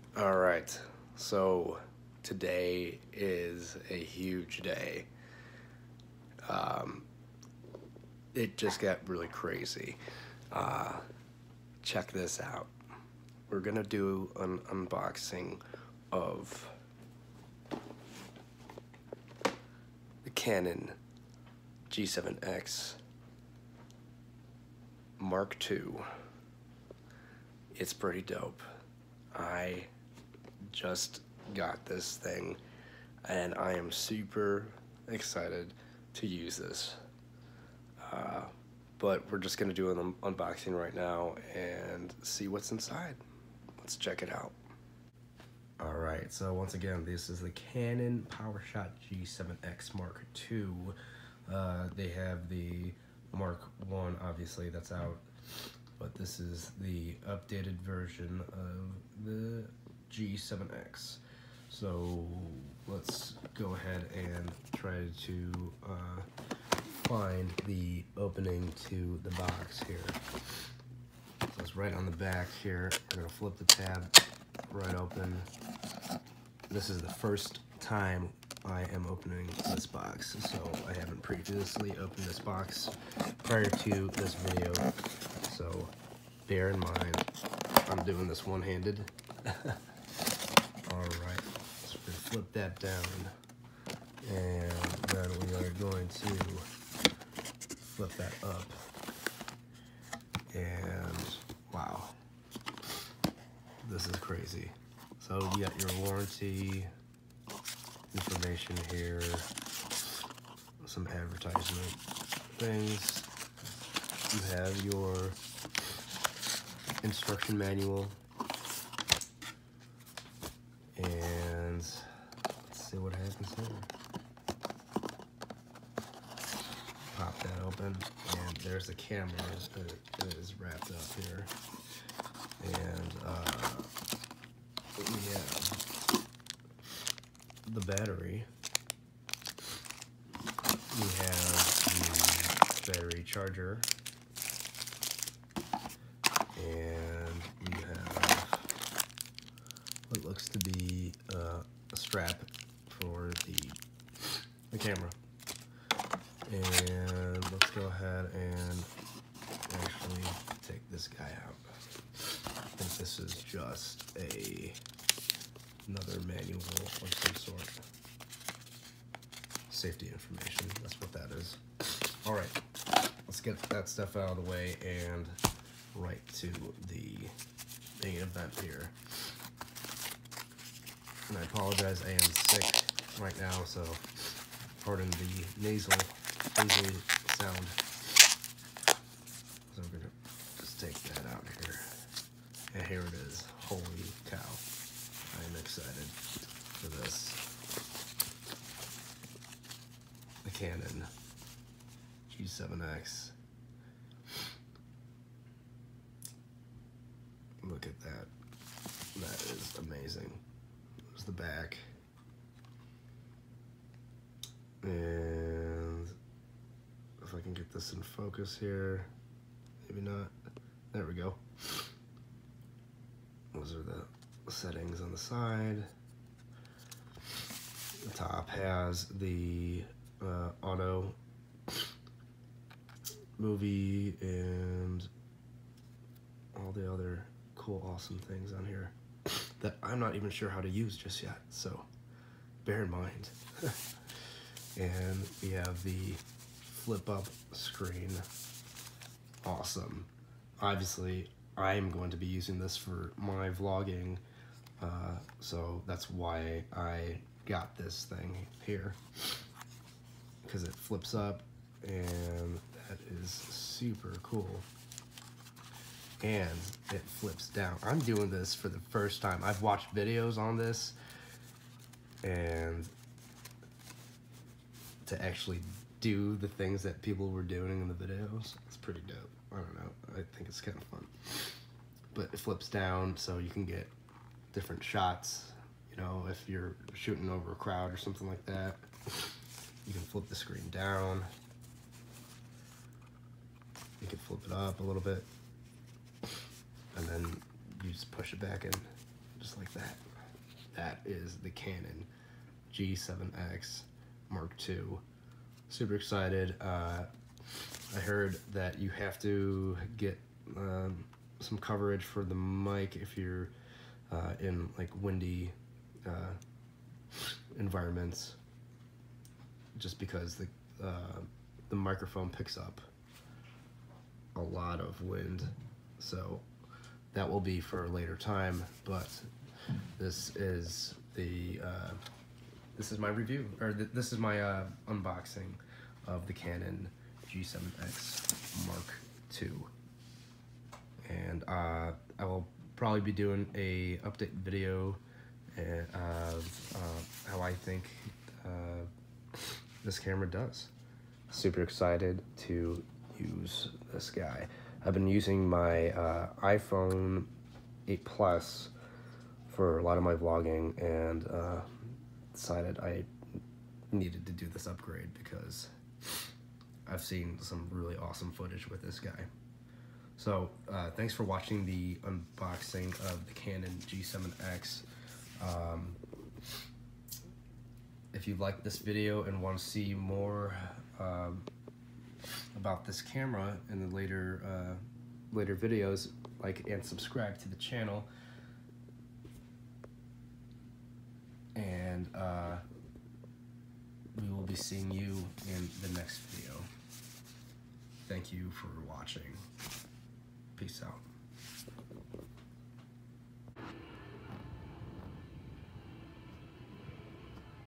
All right. So today is a huge day. Um, it just got really crazy. Uh, Check this out. We're gonna do an unboxing of the Canon G7X Mark II. It's pretty dope. I just got this thing and I am super excited to use this. Uh, but we're just gonna do an unboxing right now and see what's inside. Let's check it out. All right, so once again, this is the Canon PowerShot G7X Mark II. They have the Mark 1, obviously, that's out, but this is the updated version of the G7X. So let's go ahead and try to find the opening to the box here. So it's right on the back here. We're gonna flip the tab right open. This is the first time I am opening this box, so I haven't previously opened this box prior to this video, so bear in mind I'm doing this one-handed. Alright, so we're gonna flip that down, and then we are going to flip that up, and wow, this is crazy. So you got your warranty information here, some advertisement things. You have your instruction manual, and let's see what happens here. Pop that open, and there's the camera that is wrapped up here, and we have the battery. We have the battery charger, and we have what looks to be a strap for the camera. And let's go ahead and actually take this guy out. I think this is just another manual of some sort. Safety information, that's what that is. All right, let's get that stuff out of the way and right to the main event here. And I apologize, I am sick right now, so pardon the nasal sound. So we're gonna just take that out here. And here it is. Holy cow. I am excited for this. The Canon G7X. Look at that. That is amazing. There's the back. And if I can get this in focus here, maybe not. There we go. Those are the settings on the side. The top has the auto movie and all the other cool, awesome things on here that I'm not even sure how to use just yet, so bear in mind. And we have the flip up screen. Awesome. Obviously, I'm going to be using this for my vlogging, so that's why I got this thing here, because it flips up, and that is super cool. And it flips down. I'm doing this for the first time. I've watched videos on this, and to actually do the things that people were doing in the videos, it's pretty dope. I don't know, I think it's kind of fun. But it flips down so you can get different shots, you know, if you're shooting over a crowd or something like that. You can flip the screen down. You can flip it up a little bit, and then you just push it back in. just like that. That is the Canon G7X Mark II. Super excited. I heard that you have to get some coverage for the mic if you're in like windy environments, just because the microphone picks up a lot of wind. So that will be for a later time, but this is the this is my review, or this is my unboxing of the Canon G7X Mark II. And I will probably be doing a update video of how I think this camera does. Super excited to use this guy. I've been using my iPhone 8 Plus for a lot of my vlogging, and decided I needed to do this upgrade because I've seen some really awesome footage with this guy. So thanks for watching the unboxing of the Canon G7X. If you like this video and want to see more about this camera in the later videos, like and subscribe to the channel. And we will be seeing you in the next video. Thank you for watching. Peace out.